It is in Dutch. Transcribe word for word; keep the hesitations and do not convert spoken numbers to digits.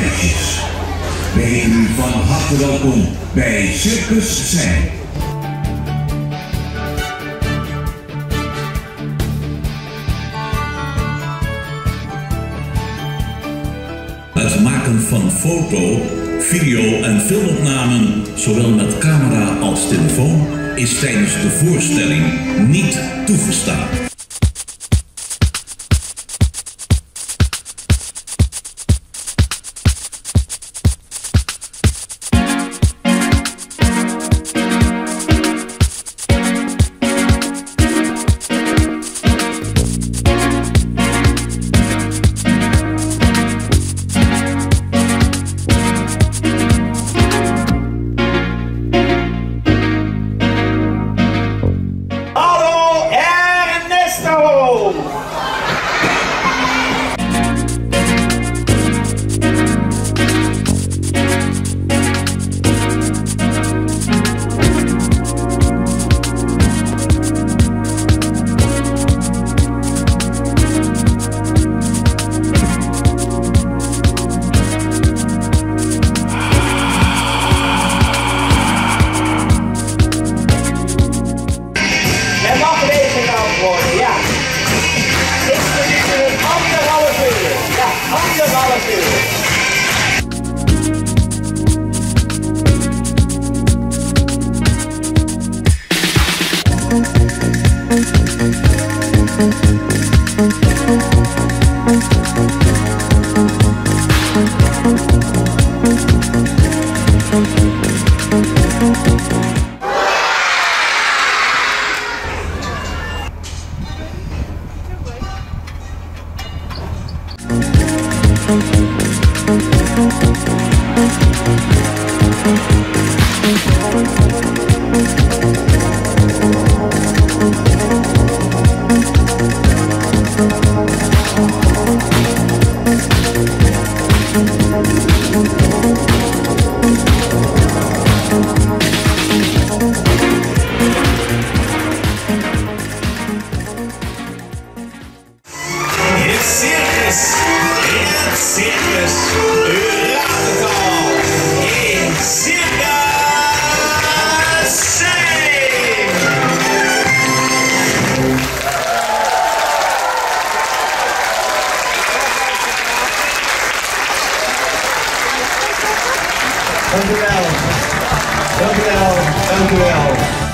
meisjes. We heten u van harte welkom bij Circus Zijn. Het maken van foto, video en filmopnamen, zowel met camera als telefoon, is tijdens de voorstelling niet toegestaan. Ja. Ik verlies een anderhalf uur. Ja, anderhalf uur. Circus, u raadt het al, in Circus Zijn. Dank u wel, dank u wel, dank u wel.